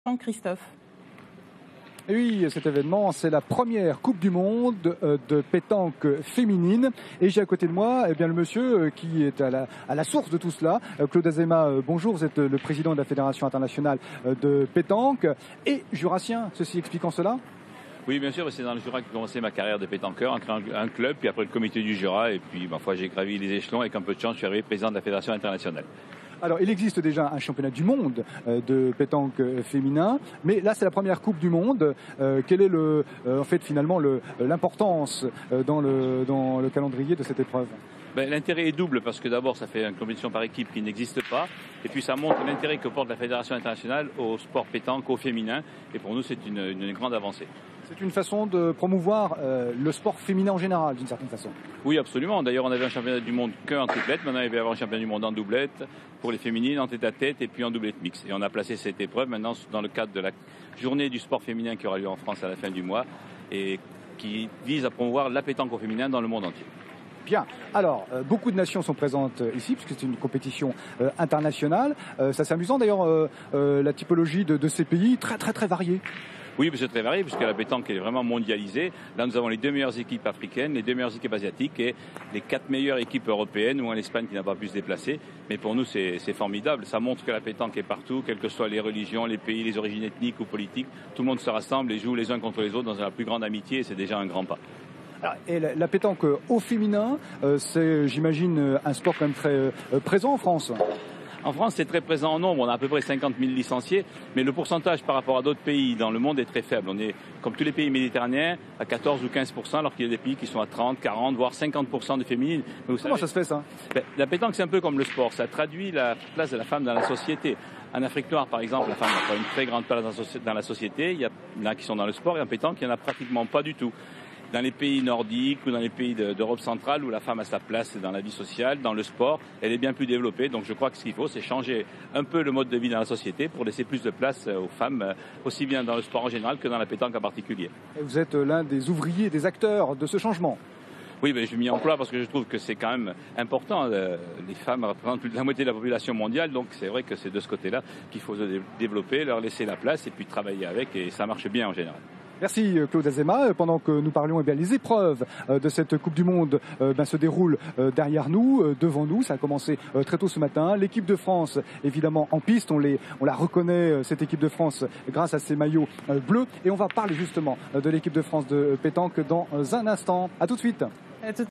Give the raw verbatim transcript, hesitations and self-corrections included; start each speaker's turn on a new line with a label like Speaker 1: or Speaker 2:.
Speaker 1: Christophe.
Speaker 2: Et oui, cet événement, c'est la première Coupe du Monde de pétanque féminine. Et j'ai à côté de moi eh bien, le monsieur qui est à la, à la source de tout cela. Claude Azéma, bonjour, vous êtes le président de la Fédération internationale de pétanque et jurassien, ceci expliquant cela.
Speaker 3: Oui, bien sûr, c'est dans le Jura que j'ai commencé ma carrière de pétanqueur, en créant un club, puis après le comité du Jura, et puis ma foi, j'ai gravi les échelons, et avec un peu de chance, je suis arrivé président de la Fédération internationale.
Speaker 2: Alors, il existe déjà un championnat du monde de pétanque féminin, mais là, c'est la première Coupe du Monde. Euh, quelle est le, euh, en fait, finalement, l'importance dans le, dans le calendrier de cette épreuve?
Speaker 3: Ben, l'intérêt est double parce que d'abord, ça fait une compétition par équipe qui n'existe pas, et puis ça montre l'intérêt que porte la Fédération internationale au sport pétanque, au féminin, et pour nous, c'est une, une grande avancée.
Speaker 2: C'est une façon de promouvoir euh, le sport féminin en général, d'une certaine façon.
Speaker 3: Oui, absolument. D'ailleurs, on avait un championnat du monde qu'en triplette. Maintenant, il va y avoir un championnat du monde en doublette pour les féminines, en tête-à-tête et puis en doublette mixte. Et on a placé cette épreuve maintenant dans le cadre de la journée du sport féminin qui aura lieu en France à la fin du mois et qui vise à promouvoir la pétanque au féminin dans le monde entier.
Speaker 2: Bien. Alors, euh, beaucoup de nations sont présentes euh, ici, puisque c'est une compétition euh, internationale. Euh, ça, c'est amusant d'ailleurs, euh, euh, la typologie de, de ces pays, très très très variée.
Speaker 3: Oui, c'est très varié puisque la pétanque est vraiment mondialisée. Là, nous avons les deux meilleures équipes africaines, les deux meilleures équipes asiatiques et les quatre meilleures équipes européennes, ou en l'Espagne qui n'a pas pu se déplacer. Mais pour nous, c'est formidable. Ça montre que la pétanque est partout, quelles que soient les religions, les pays, les origines ethniques ou politiques. Tout le monde se rassemble et joue les uns contre les autres dans la plus grande amitié et c'est déjà un grand pas.
Speaker 2: Alors, et la, la pétanque au féminin, euh, c'est, j'imagine, un sport quand même très euh, présent en France.
Speaker 3: En France, c'est très présent en nombre. On a à peu près cinquante mille licenciés, mais le pourcentage par rapport à d'autres pays dans le monde est très faible. On est, comme tous les pays méditerranéens, à quatorze ou quinze pour cent, alors qu'il y a des pays qui sont à trente, quarante, voire cinquante pour cent de féminines.
Speaker 2: Comment savez, ça se fait, ça?
Speaker 3: Ben, la pétanque, c'est un peu comme le sport. Ça traduit la place de la femme dans la société. En Afrique noire, par exemple, la femme n'a pas une très grande place dans la société. Il y en a qui sont dans le sport et en pétanque, il n'y en a pratiquement pas du tout. Dans les pays nordiques ou dans les pays d'Europe centrale où la femme a sa place dans la vie sociale, dans le sport, elle est bien plus développée. Donc je crois que ce qu'il faut, c'est changer un peu le mode de vie dans la société pour laisser plus de place aux femmes, aussi bien dans le sport en général que dans la pétanque en particulier.
Speaker 2: Et vous êtes l'un des ouvriers, des acteurs de ce changement.
Speaker 3: Oui, ben, je m'y emploie parce que je trouve que c'est quand même important. Les femmes représentent plus de la moitié de la population mondiale, donc c'est vrai que c'est de ce côté-là qu'il faut se développer, leur laisser la place et puis travailler avec, et ça marche bien en général.
Speaker 2: Merci Claude Azéma. Pendant que nous parlions, eh bien, les épreuves de cette Coupe du Monde eh bien, se déroulent derrière nous, devant nous. Ça a commencé très tôt ce matin. L'équipe de France, évidemment, en piste. On, les, on la reconnaît, cette équipe de France, grâce à ses maillots bleus. Et on va parler justement de l'équipe de France de pétanque dans un instant. À tout de suite.